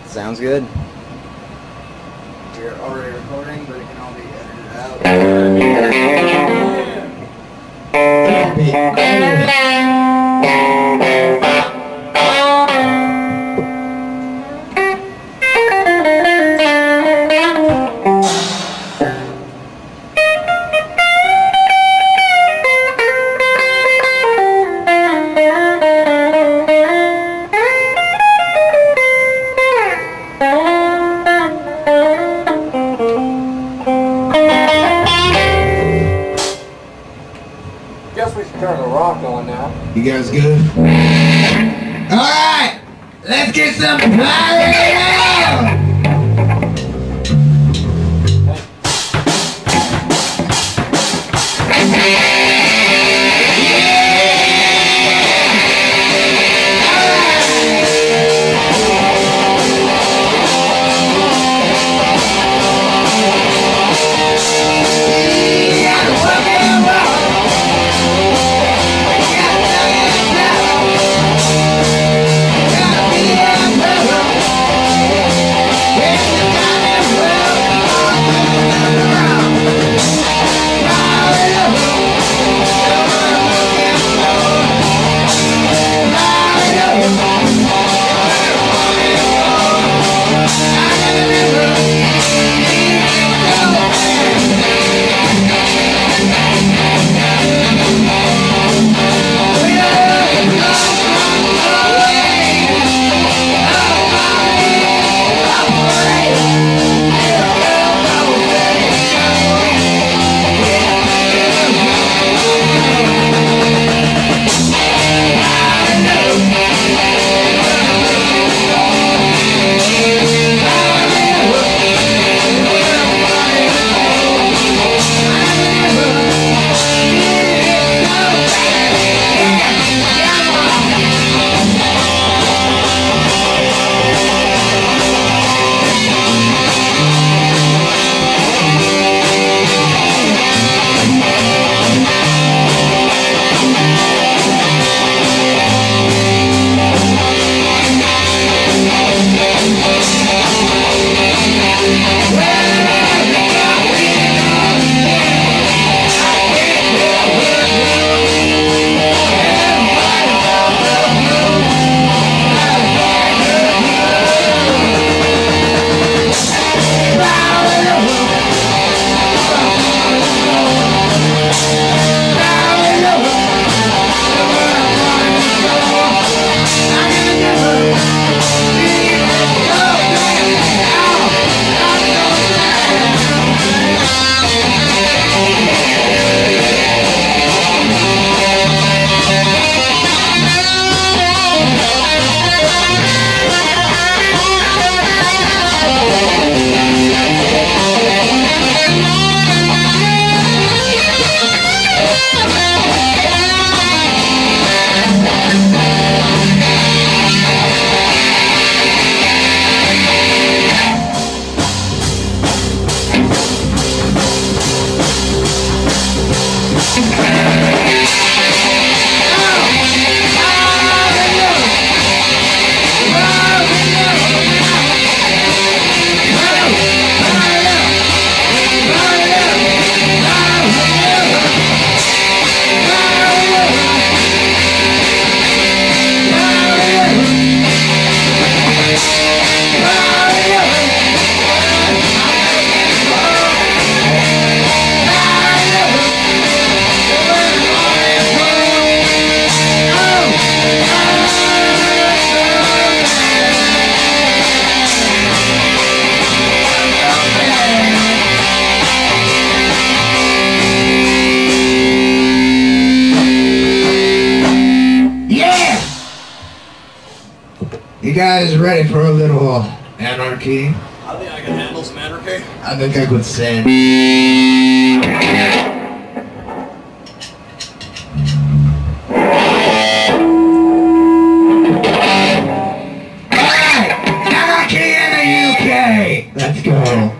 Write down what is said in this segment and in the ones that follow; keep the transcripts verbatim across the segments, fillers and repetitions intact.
Sounds good. We're already recording, but it can all be edited out. Guess we should turn the rock on now. You guys good? Alright! Let's get some fire now! You guys ready for a little anarchy? I think I can handle some anarchy. I think I could sing. Alright! Anarchy in the U K! Let's go.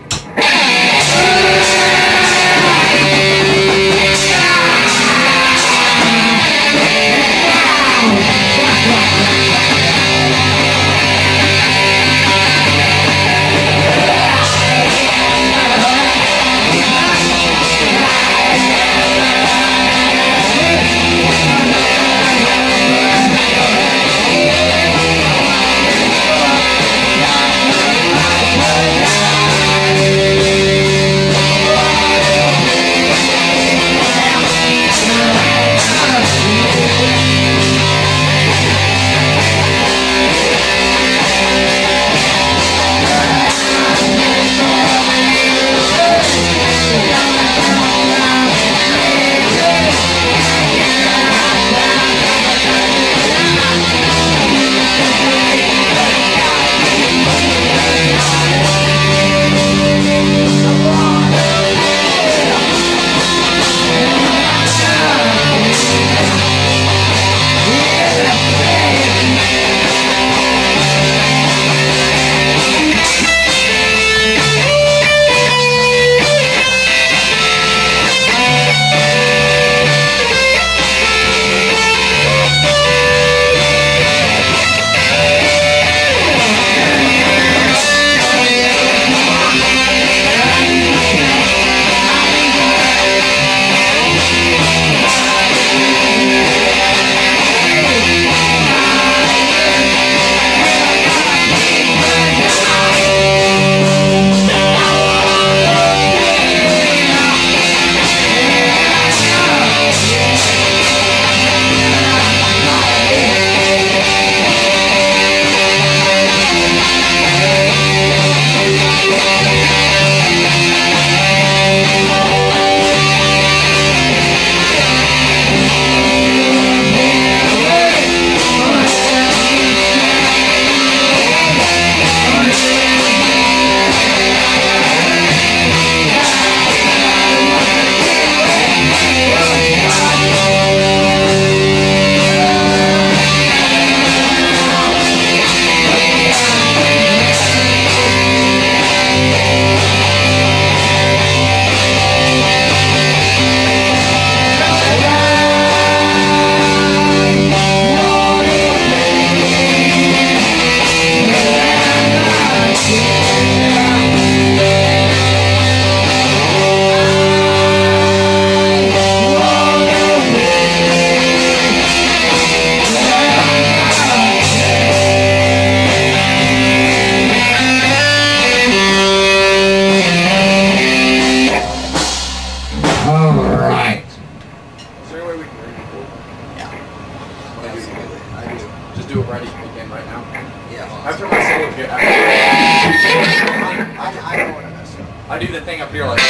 do the thing up here like.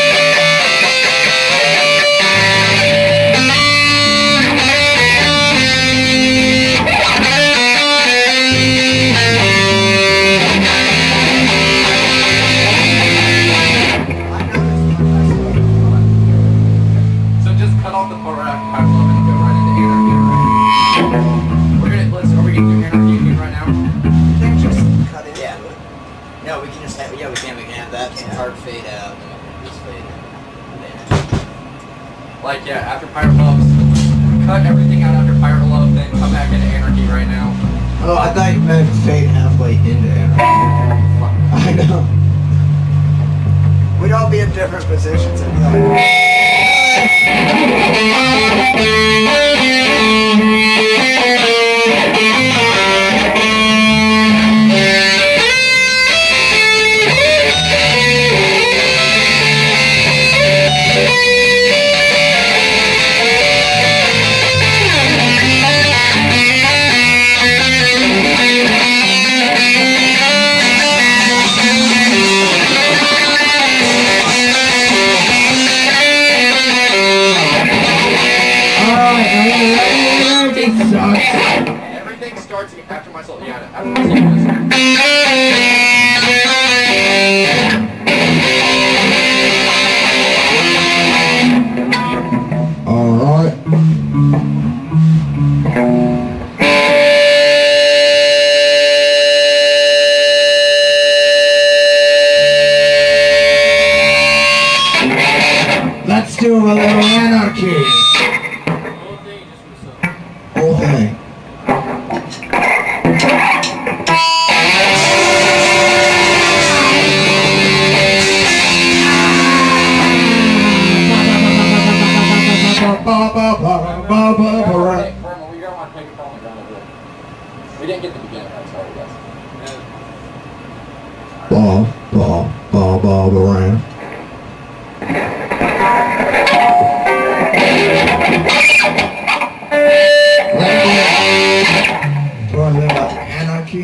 So just cut off the part right after pipe love and go right into anarchy. Right? We're gonna let's. Are we gonna do anarchy again right now? You can just cut it. Yeah. No, we can just have, yeah, we can, we can have that some hard fade out, and then just fade in. Like, yeah, after Pirate Love, cut everything out after Pirate Love, then come back into Anarchy right now. Oh, I thought you meant fade halfway into anarchy. I know. We'd all be in different positions and be like, Everything starts after my soul. Yeah, after my soul. Alright. Let's do a little anarchy. Whole thing. We didn't get the beginning right, sorry guys. Ball, ball, ball, ball, around. Talking about anarchy.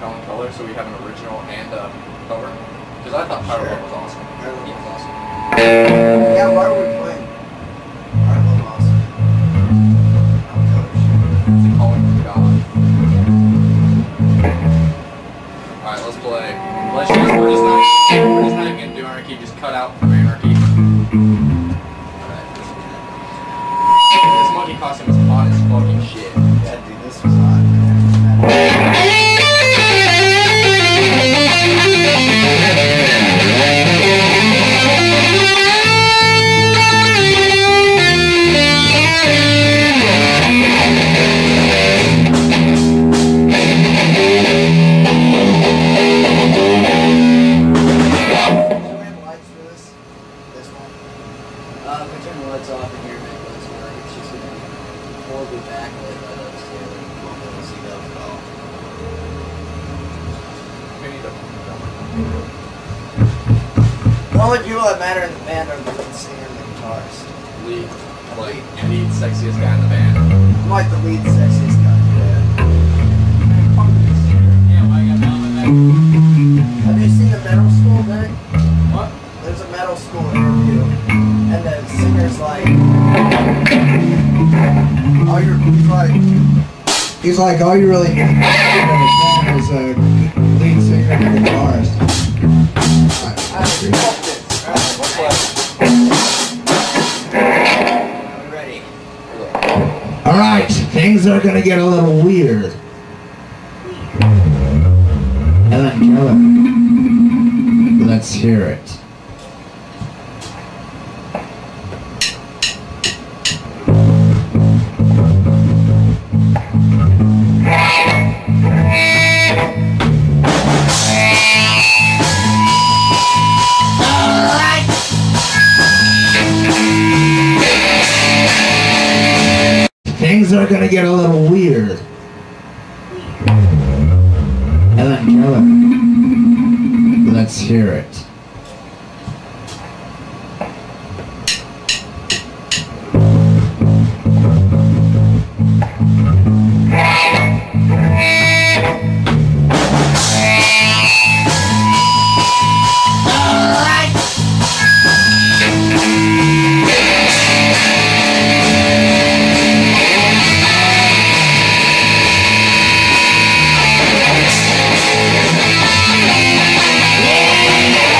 own color, so we have an original and a cover. Because I thought Pyro Love was awesome. Pyro Love Yeah, was awesome. Yeah, why were we playing? Pyro Love was awesome. I'll tell her shit. It's a calling from God. Alright, let's play. Let's just, we're just not, we're just not even gonna do anarchy, just cut out from anarchy. Alright. This monkey costume is hot as fucking shit. Yeah, dude, this was hot, man. The only people that matter in the band are the lead singer and the guitarist. Lead, like, lead sexiest guy in the band. I'm like the lead sexiest guy. Yeah, well, I got down with that. Have you seen the metal school thing? What? There's a metal school interview, and the singer's like, all you're, he's like, he's like, all you really need in the band is a lead singer and a guitarist. I, I fucked it. Are we ready? Alright, things are gonna get a little weird. Ellen Keller. Let's hear it. Things are gonna get a little weird. Ellen Keller. Let's hear it. Yeah.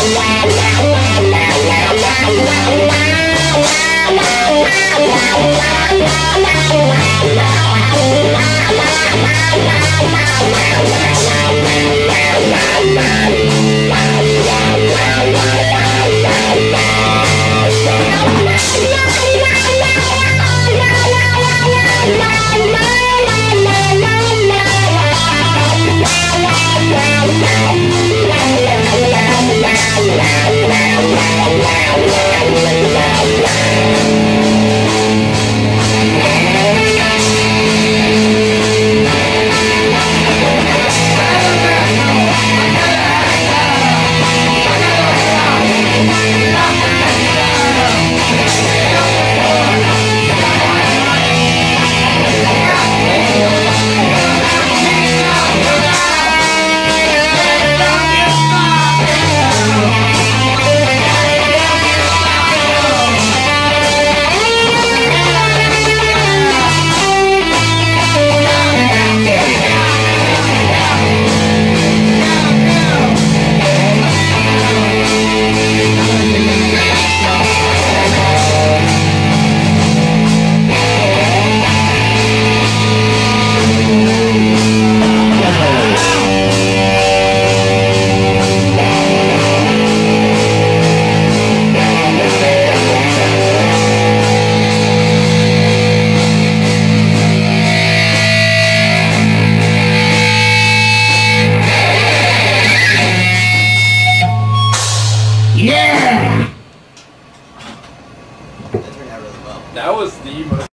That turned out really well. That was the most